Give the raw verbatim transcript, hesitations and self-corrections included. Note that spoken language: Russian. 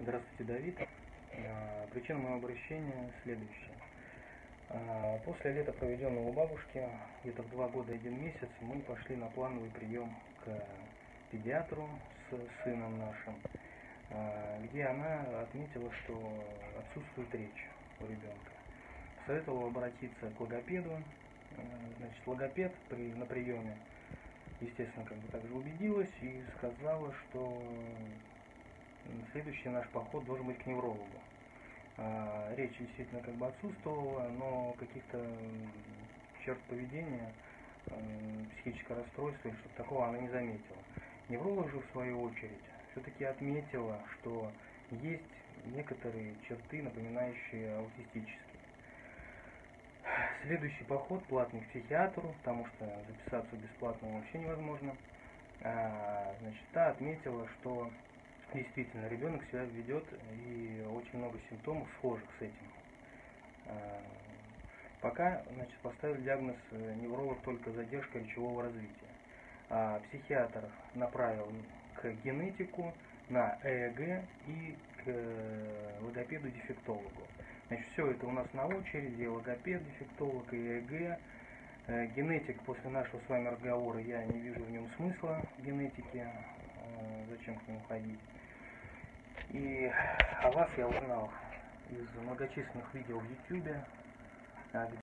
Здравствуйте, Давид. А, Причина моего обращения следующая. А, После лета, проведенного у бабушки, где-то в два года и один месяц, мы пошли на плановый прием к педиатру с сыном нашим, а, где она отметила, что отсутствует речь у ребенка. Советовала обратиться к логопеду. А, Значит, логопед при, на приеме, естественно, как бы также убедилась и сказала, что следующий наш поход должен быть к неврологу. А, речь действительно как бы отсутствовала, но каких-то черт поведения, э, психическое расстройство или что-то такого она не заметила. Невролог же в свою очередь все-таки отметила, что есть некоторые черты, напоминающие аутистические. Следующий поход платный к психиатру, потому что записаться бесплатно вообще невозможно. А, значит, та отметила, что действительно ребенок себя ведет и очень много симптомов схожих с этим. А, пока, значит, поставили диагноз невролог только задержка речевого развития. А психиатр направил к генетику, на ЭЭГ и к логопеду-дефектологу. Значит, все это у нас на очереди: логопед, дефектолог и ЭЭГ. Генетик, после нашего с вами разговора, я не вижу в нем смысла в генетике, зачем к нему ходить. И о вас я узнал из многочисленных видео в ютубе,